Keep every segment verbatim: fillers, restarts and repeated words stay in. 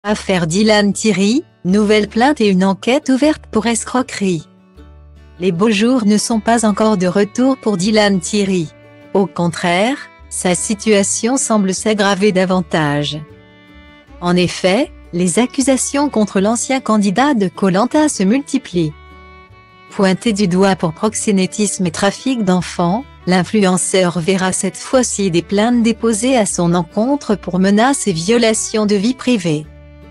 Affaire Dylan Thierry, nouvelle plainte et une enquête ouverte pour escroquerie. Les beaux jours ne sont pas encore de retour pour Dylan Thierry. Au contraire, sa situation semble s'aggraver davantage. En effet, les accusations contre l'ancien candidat de Koh Lanta se multiplient. Pointé du doigt pour proxénétisme et trafic d'enfants, l'influenceur verra cette fois-ci des plaintes déposées à son encontre pour menaces et violations de vie privée.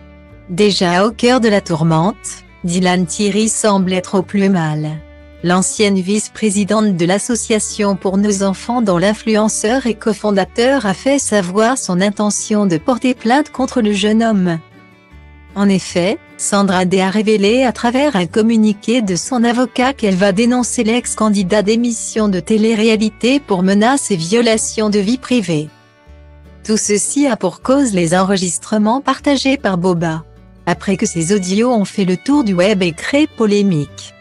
Déjà au cœur de la tourmente, Dylan Thierry semble être au plus mal. L'ancienne vice-présidente de l'association Pour nos enfants dont l'influenceur et cofondateur a fait savoir son intention de porter plainte contre le jeune homme. En effet, Sandra Day a révélé à travers un communiqué de son avocat qu'elle va dénoncer l'ex-candidat d'émission de télé-réalité pour menaces et violations de vie privée. Tout ceci a pour cause les enregistrements partagés par Boba, après que ces audios ont fait le tour du web et créé polémique.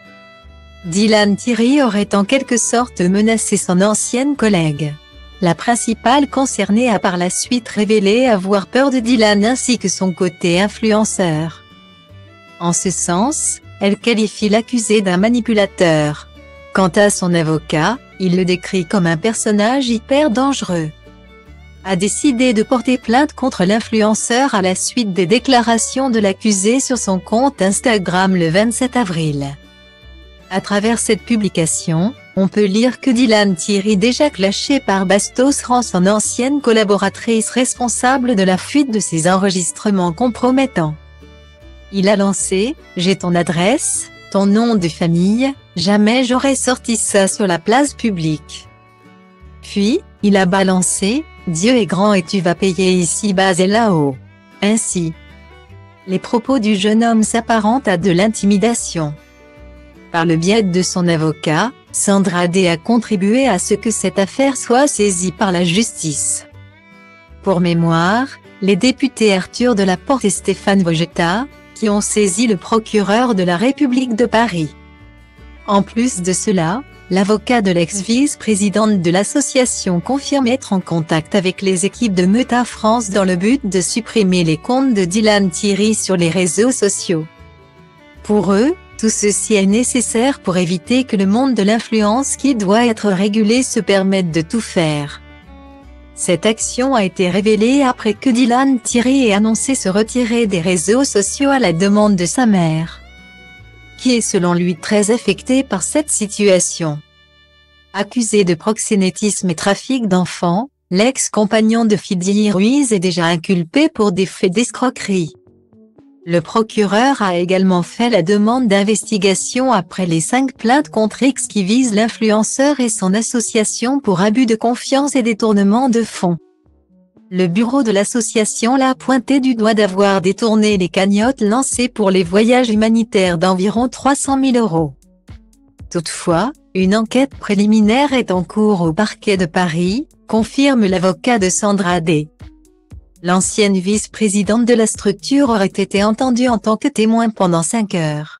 Dylan Thierry aurait en quelque sorte menacé son ancienne collègue. La principale concernée a par la suite révélé avoir peur de Dylan ainsi que son côté influenceur. En ce sens, elle qualifie l'accusé d'un manipulateur. Quant à son avocat, il le décrit comme un personnage hyper dangereux. A décidé de porter plainte contre l'influenceur à la suite des déclarations de l'accusé sur son compte Instagram le vingt-sept avril. À travers cette publication, on peut lire que Dylan Thierry, déjà clashé par Bastos, rend son ancienne collaboratrice responsable de la fuite de ses enregistrements compromettants. Il a lancé « J'ai ton adresse, ton nom de famille, jamais j'aurais sorti ça sur la place publique ». Puis, il a balancé « Dieu est grand et tu vas payer ici-bas et là-haut ». Ainsi, les propos du jeune homme s'apparentent à de l'intimidation. Par le biais de son avocat, Sandra Day a contribué à ce que cette affaire soit saisie par la justice. Pour mémoire, les députés Arthur Delaporte et Stéphane Vojetta, qui ont saisi le procureur de la République de Paris. En plus de cela, l'avocat de l'ex-vice-présidente de l'association confirme être en contact avec les équipes de Meta France dans le but de supprimer les comptes de Dylan Thierry sur les réseaux sociaux. Pour eux, tout ceci est nécessaire pour éviter que le monde de l'influence qui doit être régulé se permette de tout faire. Cette action a été révélée après que Dylan Thierry ait annoncé se retirer des réseaux sociaux à la demande de sa mère, qui est selon lui très affectée par cette situation. Accusé de proxénétisme et trafic d'enfants, l'ex-compagnon de Fidji Ruiz est déjà inculpé pour des faits d'escroquerie. Le procureur a également fait la demande d'investigation après les cinq plaintes contre X qui visent l'influenceur et son association pour abus de confiance et détournement de fonds. Le bureau de l'association l'a pointé du doigt d'avoir détourné les cagnottes lancées pour les voyages humanitaires d'environ trois cent mille euros. Toutefois, une enquête préliminaire est en cours au parquet de Paris, confirme l'avocat de Sandra Day. L'ancienne vice-présidente de la structure aurait été entendue en tant que témoin pendant cinq heures.